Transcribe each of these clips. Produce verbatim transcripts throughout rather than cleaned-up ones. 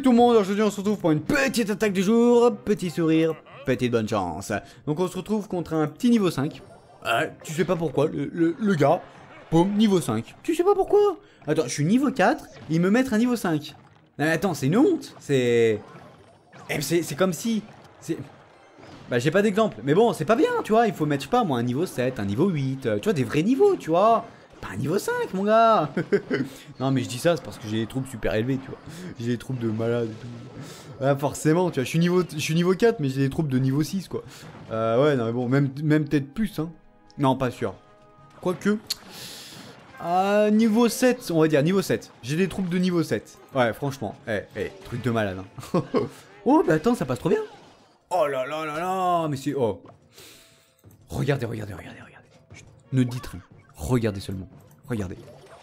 tout le monde, aujourd'hui on se retrouve pour une petite attaque du jour, petit sourire, petite bonne chance. Donc on se retrouve contre un petit niveau cinq. Ouais, tu sais pas pourquoi, le, le, le gars, boum, niveau cinq. Tu sais pas pourquoi. Attends, je suis niveau quatre, ils me mettent un niveau cinq. Non mais attends, c'est une honte, c'est... C'est comme si... c'est... Bah j'ai pas d'exemple, mais bon, c'est pas bien, tu vois, il faut mettre, je sais pas, moi, un niveau sept, un niveau huit, tu vois, des vrais niveaux, tu vois. Pas un niveau cinq, mon gars. Non, mais je dis ça, c'est parce que j'ai des troupes super élevées, tu vois. J'ai des troupes de malades et tout. Ouais, forcément, tu vois, je suis niveau, je suis niveau quatre, mais j'ai des troupes de niveau six, quoi. Euh, ouais, non, mais bon, même, même peut-être plus, hein. Non, pas sûr. Quoique... Ah, niveau sept, on va dire, niveau sept. J'ai des troupes de niveau sept. Ouais, franchement. Eh, eh, truc de malade, hein. Oh, bah attends, ça passe trop bien. Oh là là là là, mais c'est... Oh. Regardez, regardez, regardez, regardez. Chut, ne dites rien. Regardez seulement. Regardez.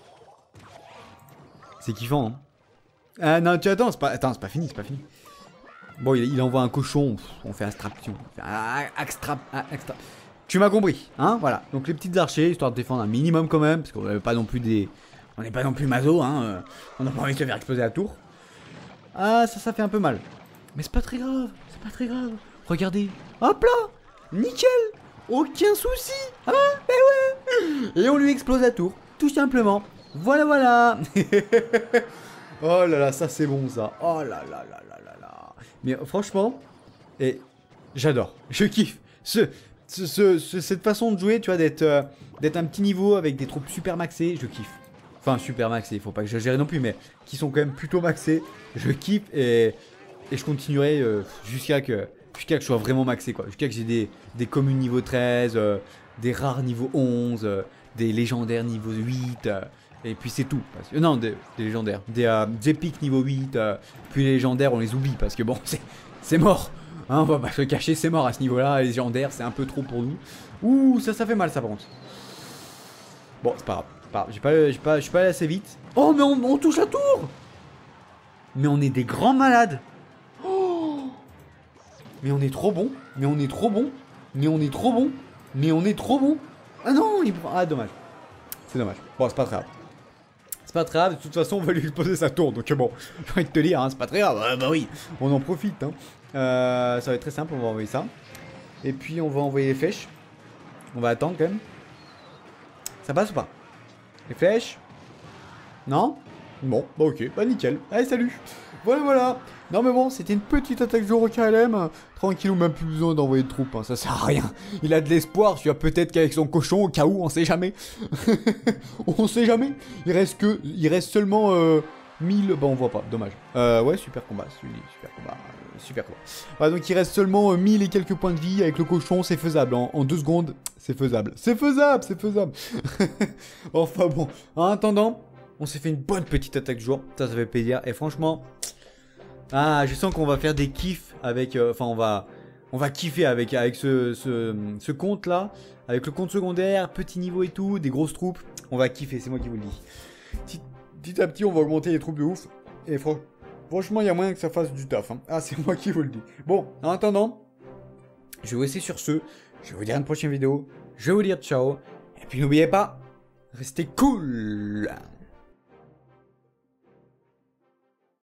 C'est kiffant, hein. Ah non, tu attends, c'est pas... Attends, c'est pas fini, c'est pas fini. Bon, il, il envoie un cochon, pff, on fait abstraction. Extra... extra... Tu m'as compris, hein, voilà. Donc les petites archers, histoire de défendre un minimum quand même, parce qu'on n'est pas non plus des... On n'est pas non plus maso, hein. On n'a pas envie de se faire exploser la tour. Ah, ça, ça fait un peu mal. Mais c'est pas très grave, c'est pas très grave. Regardez, hop là, nickel, aucun souci, hein, mais ouais. Et on lui explose la tour, tout simplement. Voilà, voilà. Oh là là, ça c'est bon ça. Oh là là là là là là. Mais euh, franchement, et j'adore, je kiffe. Ce, ce, ce, ce- cette façon de jouer, tu vois, d'être euh, d'être un petit niveau avec des troupes super maxées, je kiffe. Enfin, super maxées, il faut pas que je gère non plus, mais qui sont quand même plutôt maxées. Je kiffe et... Et je continuerai euh, jusqu'à que, jusqu'à que je sois vraiment maxé, quoi. Jusqu'à que j'ai des, des communes niveau treize, euh, des rares niveau onze, euh, des légendaires niveau huit, euh, et puis c'est tout. Parce que, non, des, des légendaires. Des, euh, des épiques niveau huit, euh, puis les légendaires, on les oublie, parce que bon, c'est mort. Hein, on va pas se le cacher, c'est mort à ce niveau-là. Les légendaires, c'est un peu trop pour nous. Ouh, ça, ça fait mal, ça, par contre. Bon, c'est pas grave. c'est pas grave. J'ai pas, j'ai pas, je suis pas allé assez vite. Oh, mais on, on touche la tour. Mais on est des grands malades. Mais on est trop bon, mais on est trop bon, mais on est trop bon, mais on est trop bon. Ah non, il prend... Ah, dommage. C'est dommage. Bon, c'est pas très grave. C'est pas très grave, de toute façon, on va lui poser sa tour. Donc bon, j'ai envie de te dire, hein, c'est pas très grave. Ah, bah oui, on en profite. Hein. Euh, ça va être très simple, on va envoyer ça. Et puis, on va envoyer les flèches. On va attendre quand même. Ça passe ou pas? Les flèches? Non? Bon, bah ok, bah nickel. Allez, salut. Voilà, voilà. Non mais bon, c'était une petite attaque de jour au K L M. Tranquille, même plus besoin d'envoyer de troupes, hein. Ça sert à rien. Il a de l'espoir, tu vois, peut-être qu'avec son cochon, au cas où, on sait jamais. On sait jamais. Il reste que... Il reste seulement... Euh, mille... Bah on voit pas, dommage. Euh, ouais, super combat, celui super combat. Euh, super combat. Voilà, donc il reste seulement euh, mille et quelques points de vie. Avec le cochon, c'est faisable. En, en deux secondes, c'est faisable. C'est faisable, c'est faisable. Enfin bon, en attendant... On s'est fait une bonne petite attaque du jour, ça ça fait plaisir, et franchement, ah je sens qu'on va faire des kiffs avec, euh, enfin on va, on va kiffer avec, avec ce, ce, ce compte là, avec le compte secondaire, petit niveau et tout, des grosses troupes, on va kiffer, c'est moi qui vous le dis. Petit, petit à petit on va augmenter les troupes de ouf, et fr franchement il y a moyen que ça fasse du taf, hein. Ah c'est moi qui vous le dis. Bon, en attendant, je vais vous laisser sur ce, je vais vous dire à une prochaine vidéo, je vais vous dire ciao, et puis n'oubliez pas, restez cool.